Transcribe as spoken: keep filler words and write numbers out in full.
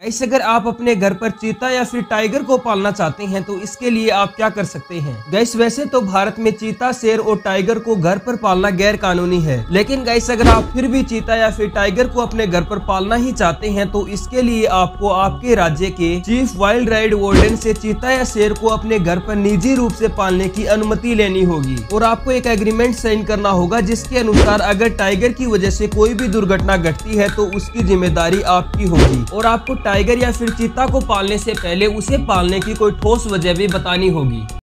Guys अगर आप अपने घर पर चीता या फिर टाइगर को पालना चाहते हैं तो इसके लिए आप क्या कर सकते हैं। गाइस वैसे तो भारत में चीता, शेर और टाइगर को घर पर पालना गैर कानूनी है, लेकिन गाइस अगर आप फिर भी चीता या फिर टाइगर को अपने घर पर पालना ही चाहते हैं तो इसके लिए आपको आपके राज्य के चीफ वाइल्ड राइड वार्डन से चीता या शेर को अपने घर पर निजी रूप से पालने की अनुमति लेनी होगी और आपको एक एग्रीमेंट साइन करना होगा जिसके अनुसार अगर टाइगर की वजह से कोई भी दुर्घटना घटती है तो उसकी जिम्मेदारी आपकी होगी और आपको टाइगर या फिर चीता को पालने से पहले उसे पालने की कोई ठोस वजह भी बतानी होगी।